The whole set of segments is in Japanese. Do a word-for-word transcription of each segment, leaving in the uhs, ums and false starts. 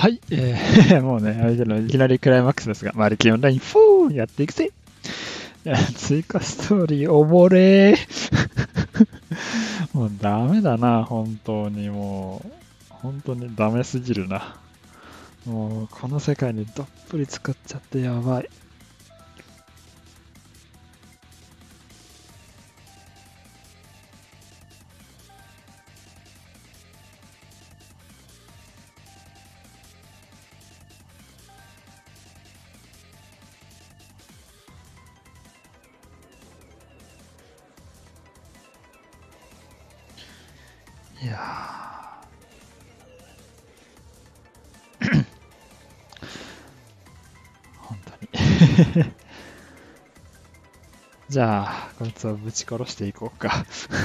はい、えー、もうね、あれじゃない、いきなりクライマックスですが、マルキオンライン、フォーやっていくぜ。いや、追加ストーリー、おもれー。もうダメだな、本当にもう。本当にダメすぎるな。もう、この世界にどっぷり使っちゃってやばい。いやー、本当に。じゃあ、こいつをぶち殺していこうか。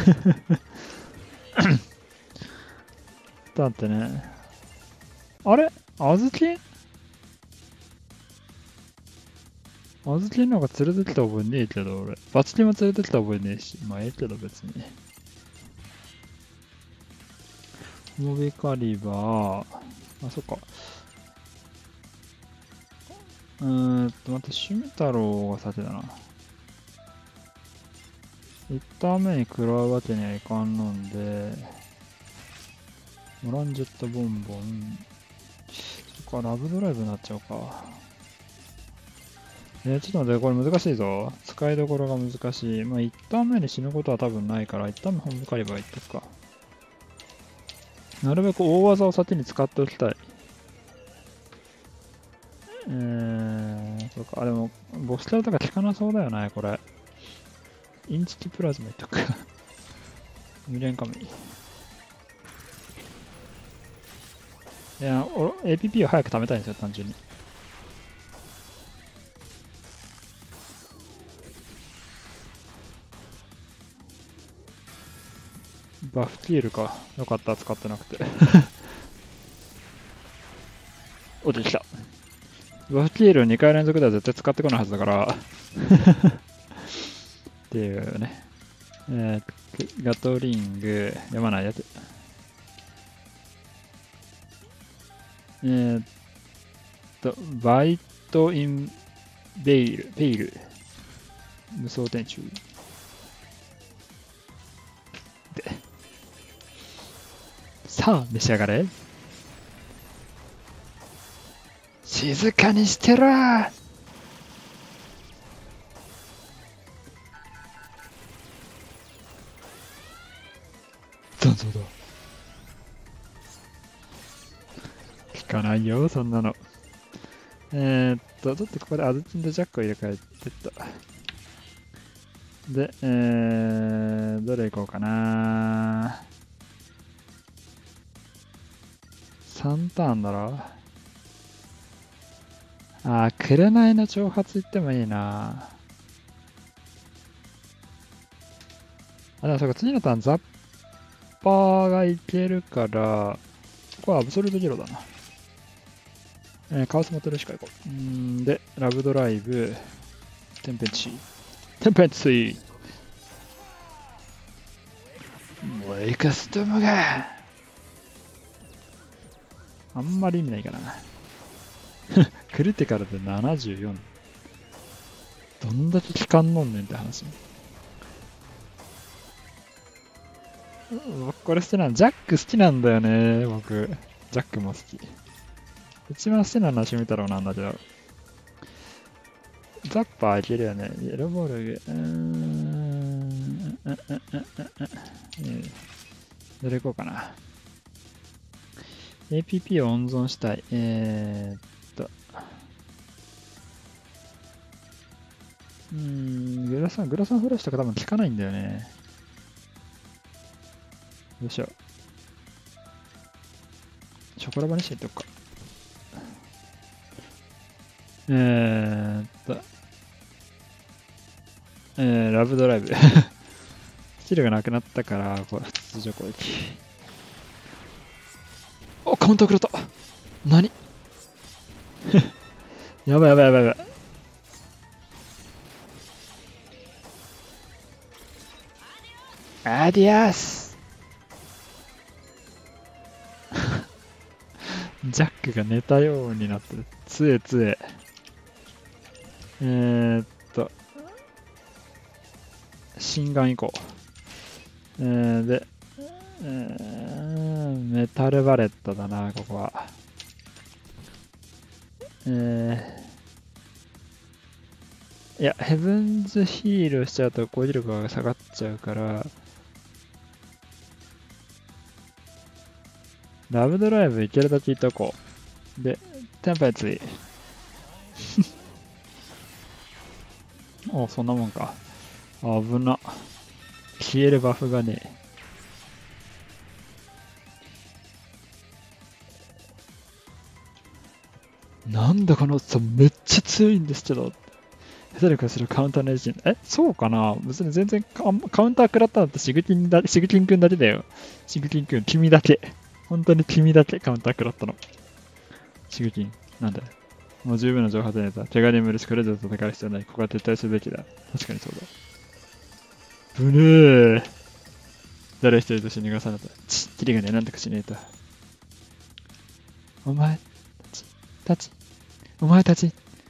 だってね、あれあずきあずきの方が連れてきた覚えねえけど、俺。バチキンも連れてきた覚えねえし。まあ、ええけど別に。モビカリバー。あ、そっか。うーんと、待って、シュミ太郎が先だな。いちターン目に食らうわけにはいかんのんで、モランジェットボンボン。そっか、ラブドライブになっちゃうか。えー、ちょっと待って、これ難しいぞ。使いどころが難しい。まあ、いちターン目に死ぬことは多分ないから、いちターン目ホームカリバーいっとくか。なるべく大技を先に使っておきたい。えー、そうか。あ、でも、ボスキャラとか効かなそうだよね、これ。インチキプラズマいっとく。未練神。いや、エーピーピー を早く貯めたいんですよ、単純に。バフティールか。よかった、使ってなくて。お、できた。バフティールにかい連続では絶対使ってこないはずだから。っていうね。えー、ガトリング、読まないやつ。えー、っと、バイトインベイル、ベイル。無双天中。で、さあ、召し上がれ。静かにしてろー。残像だ。聞かないよ、そんなの。えー、っと、だってここでアズチンとジャックを入れ替えてった。で、えー、どれ行こうかな。さんターンだろ。あー、紅の挑発行ってもいいな。あ、でもそうか、次のターンザッパーがいけるから、ここはアブソルトギロだな。えー、カオスモトルしか行こう。んで、ラブドライブ、テンペンチー。テンペンチーもうエカストムがあんまり意味ないかな。クリティカルでななじゅうよん。どんだけ期間飲んねんって話。僕これ好きなの。ジャック好きなんだよね、僕。ジャックも好き。一番好きなのはシュミ太郎なんだけど。ザッパーいけるよね。イエローボールグ。うーん。うんうんうんうんうん。どれ行こうかな。エーピーピー を温存したい。えー、っと。うーん、グラサン、グラサンフラッシュとか多分効かないんだよね。よいしょ。ショコラバにしていっとくか。えーっと。えー、ラブドライブ。スキルがなくなったから、これ、通常攻撃。お、カウンター食らった。何やばいやばいやばいやばい。アディアスジャックが寝たようになってる。つえつえ。えー、っと、心眼行こう。えー、で、えー、メタルバレットだな、ここは。えー、いや、ヘブンズヒールしちゃうと攻撃力が下がっちゃうから、ラブドライブいけるだけいっとこう。で、テンパイツイ。お、そんなもんか。危な。消えるバフがねえ。なんだこのおっさんめっちゃ強いんですけど。下手力するカウンターのエンジン。え、そうかな別に全然カカウンター食らったのってシグキンだ、シグキンくんだけだよ。シグキンくん、君だけ。本当に君だけカウンター食らったの。シグキン、なんだよ。もう十分な情報でネタ。手軽に無理しこれ以上戦う必要ない。ここは撤退するべきだ。確かにそうだ。ぶねー。誰一人として逃がされた。ち、キリがね、なんとかしねえと。お前たち、お前たち。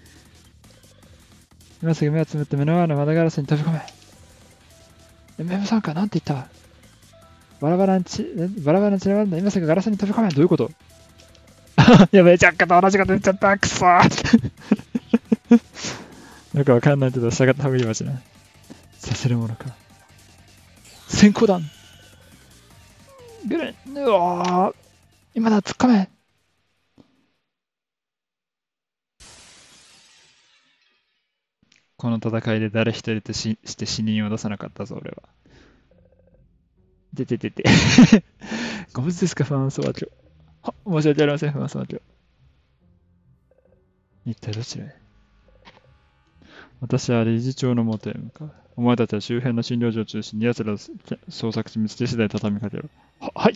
今すぐ目をつむって目の前の窓ガラスに飛び込め。え、メムさんかなんて言ったバラバラにち、バラバラに散らばるんだ。今すぐガラスに飛び込め。どういうことやべえ、ジャックと同じこと言っちゃった。くそーよくわかんないけど、従った方がいいわじゃない。させるものか。先行弾ぐらい。うわー今だ、突っ込め。この戦いで誰一人としして死人を出さなかったぞ、俺は。でててて。ご無事ですか、ファンソワ長。は、申し訳ありません、ファンソワ長。一体どちらへ私は理事長の元へ向かう。お前たちは周辺の診療所を中心に奴らを捜索し見つけ次第畳みかけろ。は、はい。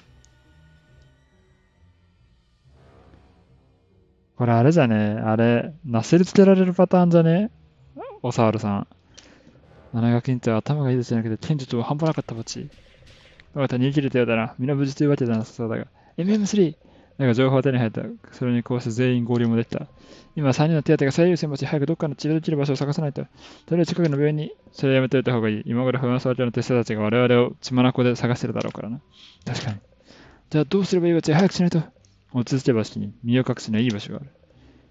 これあれじゃねあれ、なせりつけられるパターンじゃねおさわるさん。七学院って頭がいいですじゃなくて、天術は半端なかったばち。わかった、逃げ切れたようだな。皆無事というわけではなさそうだが。エムエムスリー! だが情報は手に入った。それにこうして全員合流もできた。今さんにんの手当てが最優先持ち、早くどっかの治療できる場所を探さないと。とりあえず近くの病院に、それやめておいた方がいい。今頃不安そうの手下たちが我々を血眼で探してるだろうからな。確かに。じゃあどうすればいいわち早くしないと。落ち着けばしに身を隠すにはいい場所がある。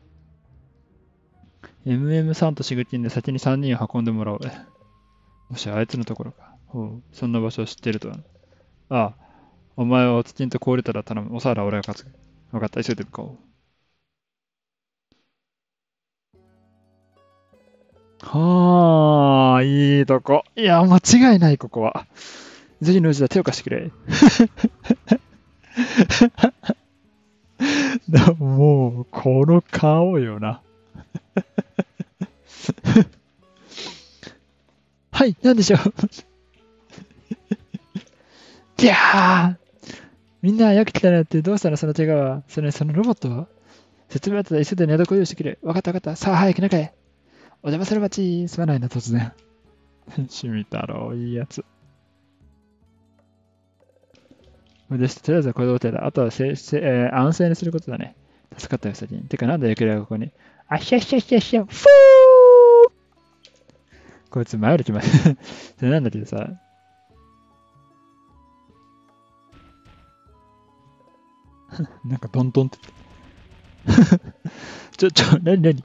エムエムさん とシグティンで先にさんにんを運んでもらおう。もしあいつのところか。ほう、そんな場所を知っているとは。ああ、お前はおつきんと凍れたら頼む。おさら俺が勝つ。分かった、急いで向かおう。はあ、いいとこ。いや、間違いない、ここは。次のうちだ、手を貸してくれ。もう、この顔よな。はい、なんでしょう。いやーみんなよく来たなって、どうしたのその手は。それそのロボットは説明あったら急いで寝床用意してくれ。わかったわかった。さあ、早く中へ。お邪魔するばち。すまないな、突然。趣味太郎、いいやつ。でして、とりあえずはこれで OK だ。あとはせせ、えー安静にすることだね。助かったよ、先に。てか、なんでよければここに。あひゃひゃひゃひゃ、ふーこいつ前より来ました。それなんだけどさ。なんかトントンってちょ、ちょ、なになに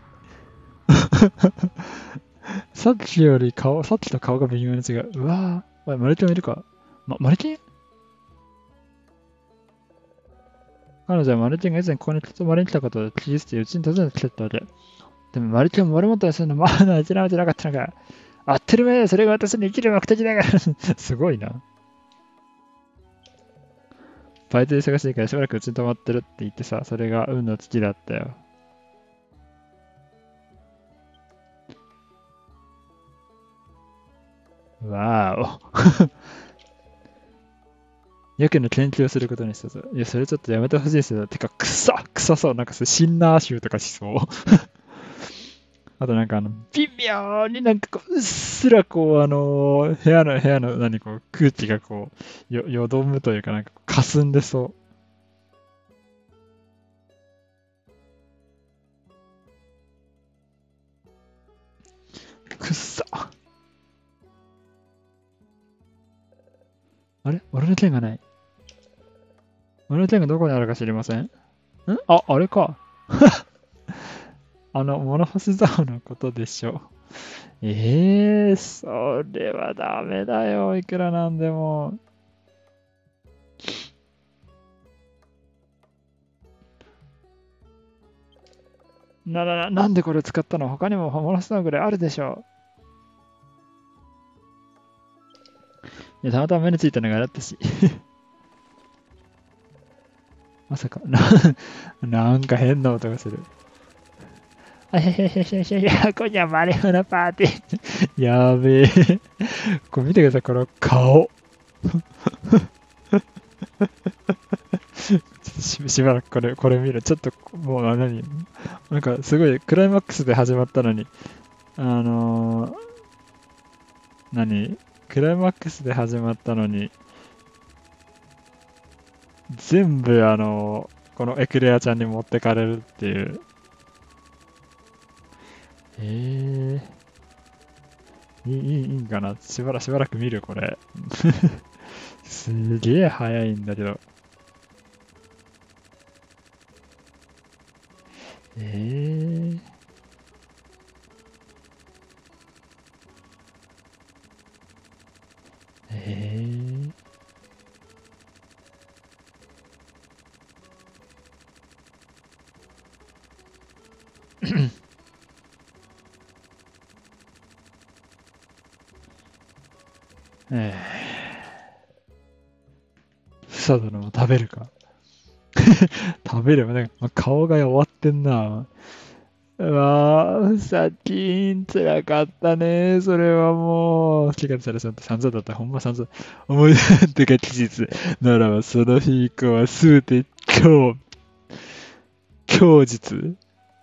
さっきより顔、さっきと顔が微妙に違う。うわぁ。おい、マルキンいるかま、マルキン彼女はマルキンが以前ここに泊まりに来たことを気づいてうちに訪ねてきたわけ。でもマルキンを丸元にするのまだ諦めてなかったのか。当たり前だそれが私の生きる目的だからすごいな。バイトで忙しいからしばらくうちに泊まってるって言ってさ、それが運の尽きだったよ。わーお。やけの研究をすることにしたぞ。いや、それちょっとやめてほしいですよ。てか、くさ臭そう。なんかそれ、シンナー臭とかしそう。あとなんかあの、微妙になんかこう、うっすらこう、あのー部屋の、部屋の何こう、空気がこう、よ、よどむというかなんか、霞んでそう。 あれ俺の剣がない。俺の剣がどこにあるか知りません？んあ、あれか。あの、物干し竿のことでしょ。ええー、それはダメだよ。いくらなんでも。な、な、なんでこれ使ったの？他にも物干し竿ぐらいあるでしょ。いや、たまたま目についたのがあったし。まさか、な、なんか変な音がする。あへへへへへへ、今夜マリフナパーティー。やべえ。これ見てください、この顔。ししばらくこれ、これ見る。ちょっと、もう何なんかすごいクライマックスで始まったのに、あのー、何クライマックスで始まったのに、全部あのー、このエクレアちゃんに持ってかれるっていう。えー、いい、いい、いいんかなしばらく、しばらく見る、これ。すげえ早いんだけど。えー。えー、えー、草だのも食べるか。食べればね、まあ、顔が終わってんな。うわぁ、さっきん、辛かったね。それはもう。違う、それ、それ、散々だった。ほんま散々。思い出ってか事実。ならば、その日以降はすべて今日、今日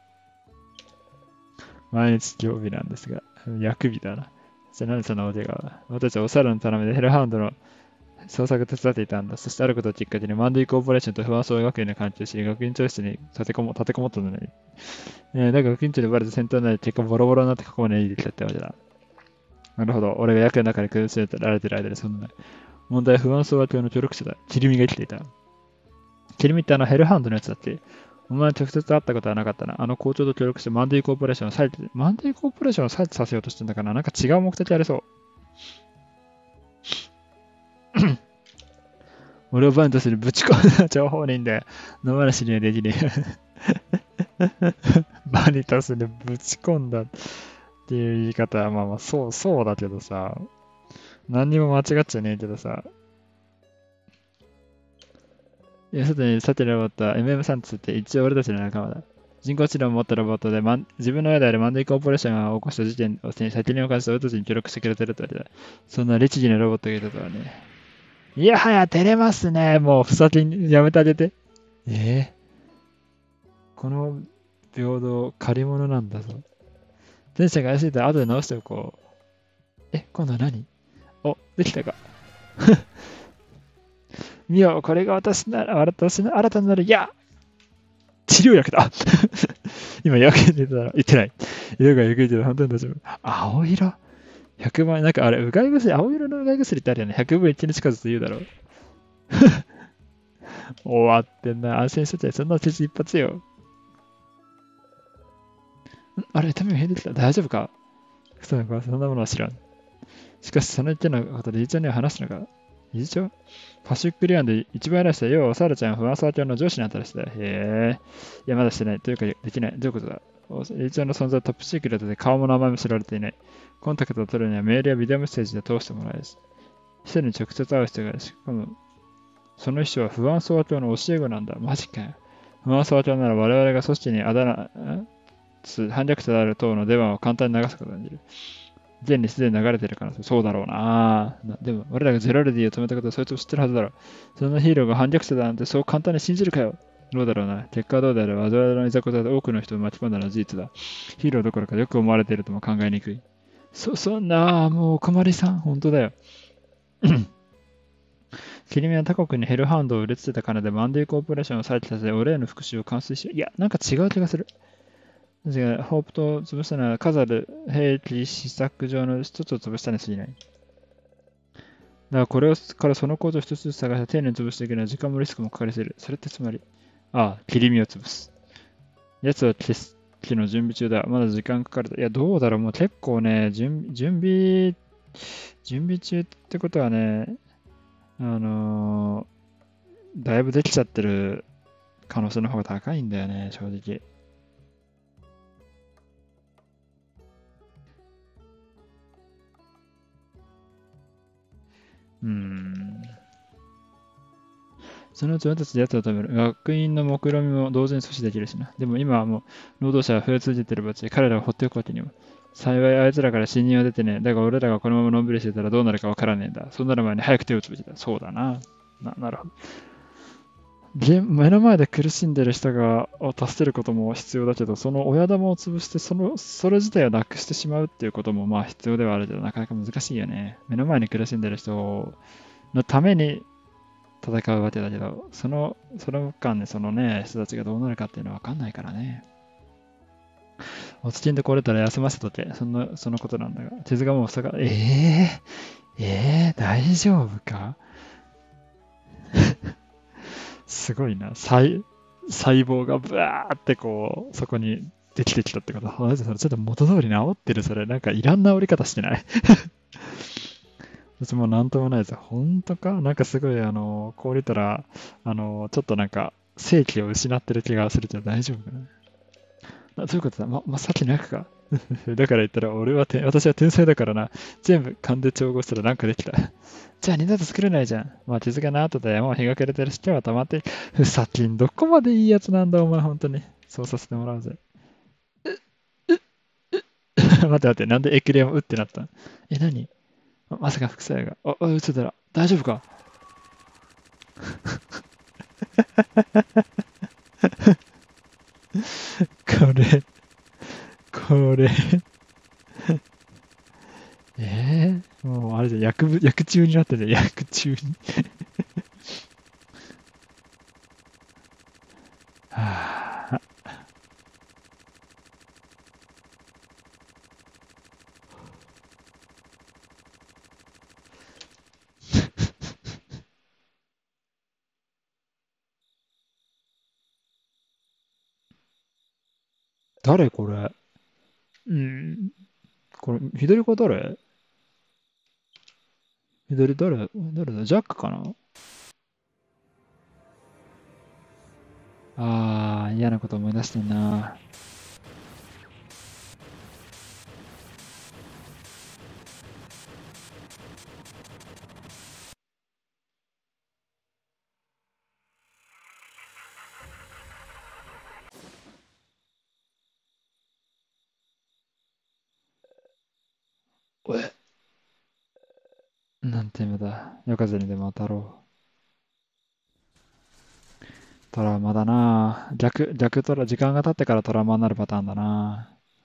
毎日曜日なんですが、薬日だな。じゃあなんでそのお手が、私たちはお猿の頼みでヘルハウンドの捜索を手伝っていたんだ。そしてあることをきっかけにマンディコーポレーションと不安総学園の関係を知り、学院長室に立てこも立てこもったのに、えー、だが学院長にバレて戦闘になり、結果ボロボロになってここまで逃げてきたってわけだ。なるほど。俺が役の中で崩しられてる間でそんな問題は不安総学園の協力者だ。キリミが生きていた。キリミってあのヘルハウンドのやつだっけ？お前は直接会ったことはなかったな。あの校長と協力してマンディコーポレーションを再起、マンディコーポレーションを再起させようとしてんだから、なんか違う目的ありそう。俺をバンドするぶち込んだ情報人で、野原しにはできねえ。バニタスでぶち込んだっていう言い方は、まあまあ、そう、そうだけどさ、何にも間違っちゃねえけどさ、いや、外にさてロボットは エムエム サンツって一応俺たちの仲間だ。人工知能を持ったロボットで、まん、自分の親であるマンディコーポレーションが起こした事件を手に先に犯した俺たちに協力してくれてるってわけだ。そんな律儀なロボットがいたとはね。いやはや、照れますね。もう、ふさきにやめてあげて。えーこの平等、借り物なんだぞ。前者が怪しいと後で直しておこう。え、今度は何？お、できたか。見よ、これが私なら、私の新たなる、いや、治療薬だ。今、薬品で言ったら、言ってない。色がゆくいけど、本当に大丈夫。青色 ?ひゃく 倍、なんかあれ、うがい薬、青色のうがい薬ってあるよね。ひゃくぶんいちにちかずつ言うだろう。終わってんな。安心してて、そんな鉄一発よ。あれ、痛みが減ってきた。大丈夫か？そんなそんなものは知らん。しかし、その一件のことで理事長には話したのか？理事長パシフィックリアンで一番偉い人は、要はサラちゃん、フワサー教の上司にあたる人だ。へえ。いや、まだしてない。というか、できない。どういうことだ？理事長の存在はトップシークレットで顔も名前も知られていない。コンタクトを取るにはメールやビデオメッセージで通してもらえるし。秘書に直接会う必要があるし。しかも、その秘書は不安総教の教え子なんだ。マジかよ。不安総教なら我々が組織にあだ名、反逆者である党の出番を簡単に流すことができる。現にすでに流れてるからそうだろうな。でも、俺らがジェラルディを止めたことはそいつも知ってるはずだろう。そんなヒーローが反逆者だなんてそう簡単に信じるかよ。どうだろうな。結果はどうであれ我々のいざこざで多くの人を巻き込んだのは事実だ。ヒーローどころかよく思われているとも考えにくい。そ、そんな、もうお困りさん。本当だよ。キリミは他国にヘルハウンドを売りつけた金でマンディコーポレーションを再起させ、俺への復讐を完遂し、いや、なんか違う気がする。確かホープと潰したのは数ある兵器試作上の一つを潰したに過ぎない。 からこれをからその構造を一つずつ探して丁寧に潰していくのは時間もリスクもかかりすぎる。それってつまり、ああ、切り身を潰す。やつは消す機の準備中だ。まだ時間かかる。いや、どうだろう。もう結構ね、準準備、準備中ってことはね、あのーだいぶできちゃってる可能性の方が高いんだよね、正直。うーん。そのうち私たちで奴を食べる。学院の目論見も同時に阻止できるしな。でも今はもう労働者が増え続けてるばちで彼らを放っておくわけにも。幸いあいつらから信任は出てね。だが俺らがこのままのんびりしてたらどうなるかわからねえんだ。そうなる前に早く手を打つべきだ。そうだな。な、なるほど。げ目の前で苦しんでる人がを助けることも必要だけど、その親玉を潰してその、それ自体をなくしてしまうっていうこともまあ必要ではあるけど、なかなか難しいよね。目の前に苦しんでる人のために戦うわけだけど、その、その間ね、そのね、人たちがどうなるかっていうのはわかんないからね。落ち着きんで来れたら休ませとけ。そんな、そのことなんだが。手塚も塞が、ええー、ええー、大丈夫か。すごいな。細、細胞がブワーってこう、そこにできてきたってこと。マジそれちょっと元通り治ってる、それ。なんかいらん治り方してない。私もなんともないです。本当かなんかすごい、あの、こう見たら、あの、ちょっとなんか、正気を失ってる気がするけど大丈夫かな。あ、そういうことだ。ま、まさきなくか。だから言ったら、俺はて、私は天才だからな。全部勘で調合したらなんかできた。じゃあ二度と作れないじゃん。まあ、手塚の後で山を日が暮れてるし、今日は溜まって、ふさきん、どこまでいいやつなんだ、お前、本当に。そうさせてもらうぜ。待って待って、なんでエクレアもうってなったんえ、何ままさか副作用が。あ、あ、嘘だら。大丈夫かこれ、これえー、もうあれじゃ、薬物、薬中になってるじゃん、薬中にはあ、誰これうん、これ、左子誰左誰誰だジャックかなあー、嫌なこと思い出してんな。おえなんて夢だ。夜風にでも当たろう。トラウマだな。逆、逆トラ、時間が経ってからトラウマになるパターンだな。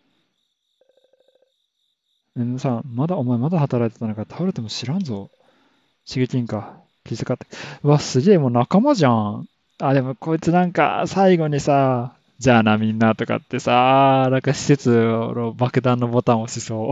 でもさ、まだ、お前まだ働いてたのか倒れても知らんぞ。刺激んか。気遣って。うわ、すげえ、もう仲間じゃん。あ、でもこいつなんか最後にさ、じゃあなみんなとかってさ、なんか施設の爆弾のボタン押しそう。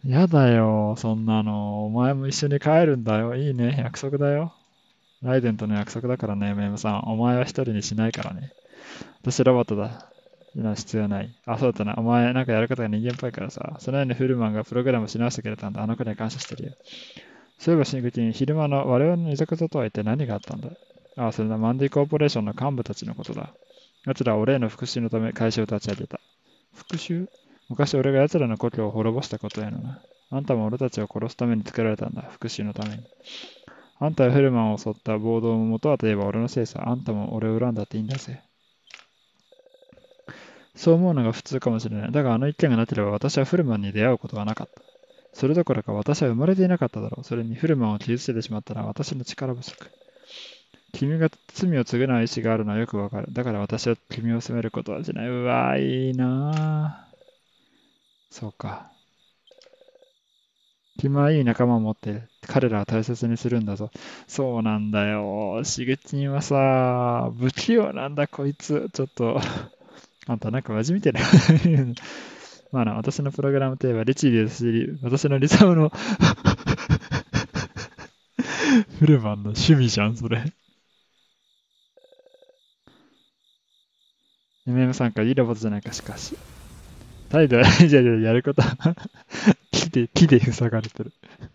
やだよ、そんなの。お前も一緒に帰るんだよ。いいね、約束だよ。ライデンとの約束だからね、メイムさん。お前は一人にしないからね。私ロボットだ。今必要ない。あ、そうだったな。お前なんかやることが人間っぽいからさ。そのようにフルマンがプログラムし直してくれたんだ。あの子には感謝してるよ。そういえば、新口に昼間の我々の居酒屋とは一体何があったんだああ、それな、マンディコーポレーションの幹部たちのことだ。奴らは俺への復讐のため会社を立ち上げた。復讐昔俺が奴らの故郷を滅ぼしたことやのな。あんたも俺たちを殺すために作られたんだ。復讐のために。あんたはフルマンを襲った暴動の元はといえば俺のせいさ。あんたも俺を恨んだっていいんだぜ。そう思うのが普通かもしれない。だがあの一件がなければ私はフルマンに出会うことはなかった。それどころか私は生まれていなかっただろう。それにフルマンを傷つけてしまったのは私の力不足。君が罪を償う意志があるのはよくわかる。だから私は君を責めることはしない。うわ、いいなぁ。そうか。君はいい仲間を持って彼らは大切にするんだぞ。そうなんだよ。しげちんはさ、不器用なんだこいつ。ちょっとあんたなんか真面目みたいなまあな、私のプログラムといえば、リチですし、私のリザムのフルマンの趣味じゃん、それ。エムエム 参加いいロボットじゃないか、しかし。態度はじゃあやることは木で、木で塞がれてる。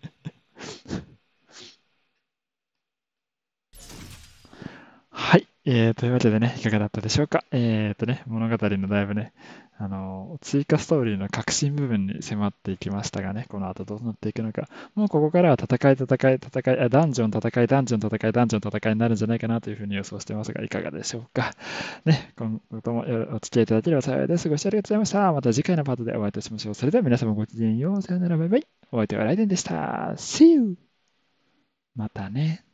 はい。えー、というわけでね、いかがだったでしょうか。えーとね、物語のだいぶね、あのー追加ストーリーの核心部分に迫っていきましたがね、この後どうなっていくのか。もうここからは戦い、戦い、戦い、あダンジョン、戦い、ダンジョン、戦い、ダンジョン、戦いになるんじゃないかなというふうに予想してますが、いかがでしょうか。ね、今後ともお付き合いいただければ幸いです。ご視聴ありがとうございました。また次回のパートでお会いいたしましょう。それでは皆様ごきげんよう。さよなら、バイバイ。お相手はライデンでした。See you! またね。